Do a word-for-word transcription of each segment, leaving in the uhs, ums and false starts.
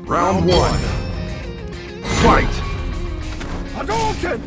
Round one. Fight! Hadouken!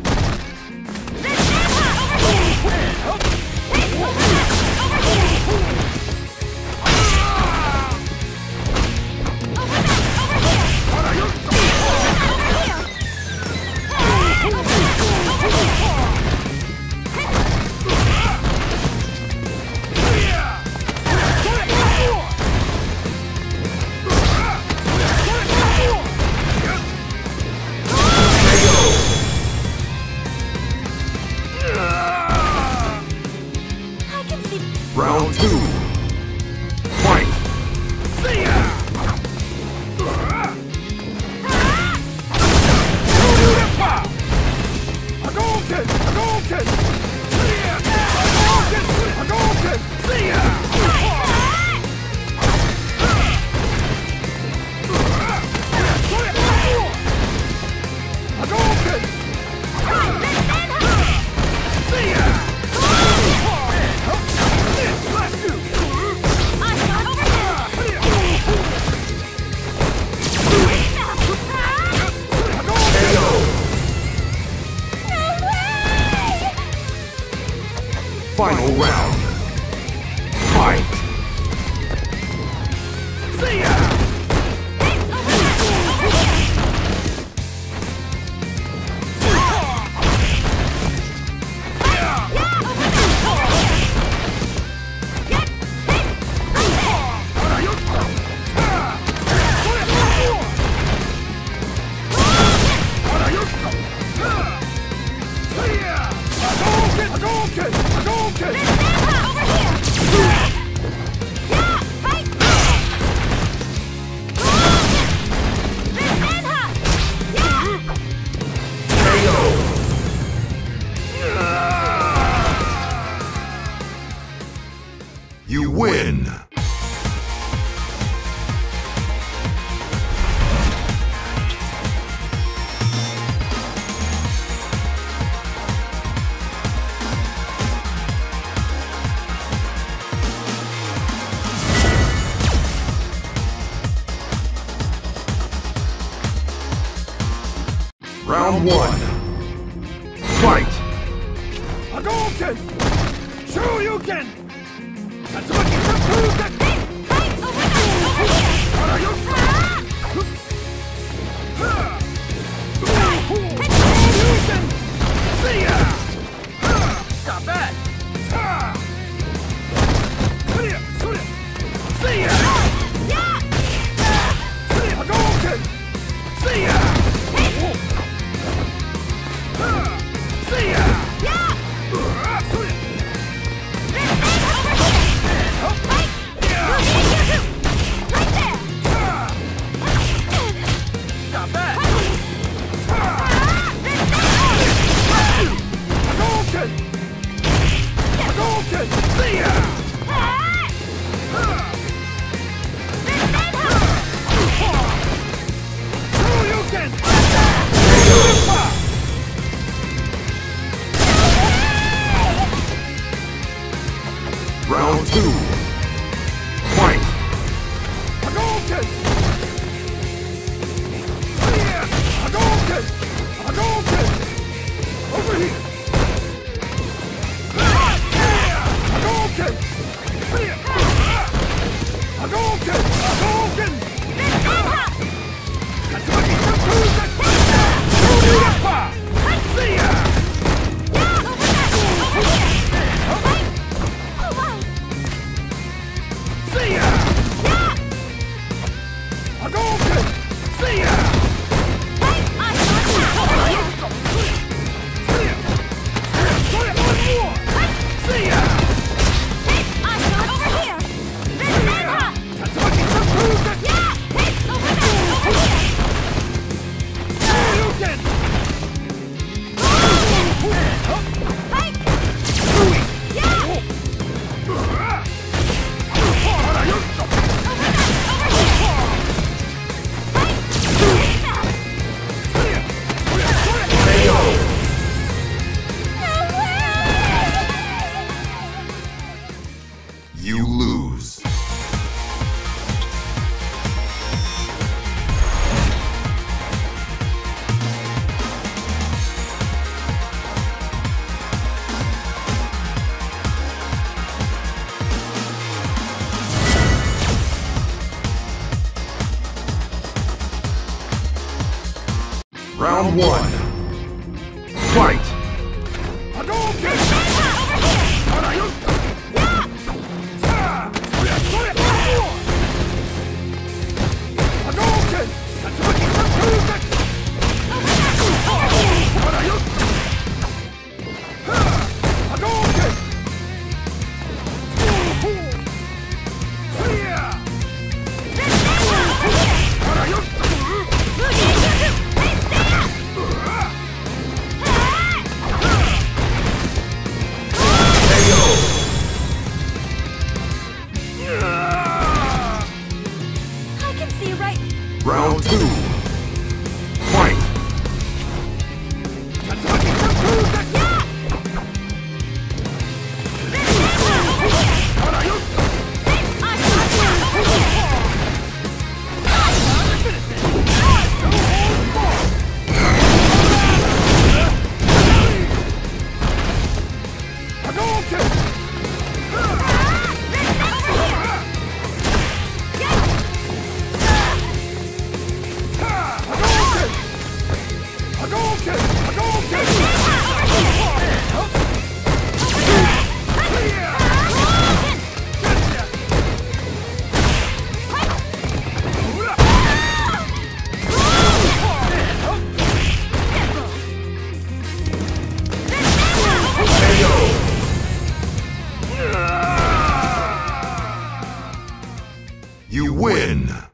Round two. Fight! See ya! Hadouken! Hadouken! See ya! Hadouken! Hadouken! See ya! Hadouken! See ya! Final round. Fight! See ya! Hadouken! Hadouken! You win! Round one. Fight! Hadouken! Shoryuken! Tatsumaki Seppuku! Shoryuken! See ya! Stop that! See ya! Hadouken! See ya! See ya! Stop that! Hadouken! Hadouken! See ya! Shoryuken! Round two. Fight! Hadouken! See ya! Hadouken! Hadouken! Over here! Hadouken! See ya! Hadouken! Hadouken! Tatsumaki Seppuku! Shoryuken! See ya! See ya! Hadouken! See ya! See ya! Tatsumaki Seppuku! Shoryuken! You lose. Round one. Fight! Hadouken! Hadouken! Tatsumaki Shoryuken! Hadouken! I can see right. Round two. Fight! Tatsumaki Shoryuken! You win!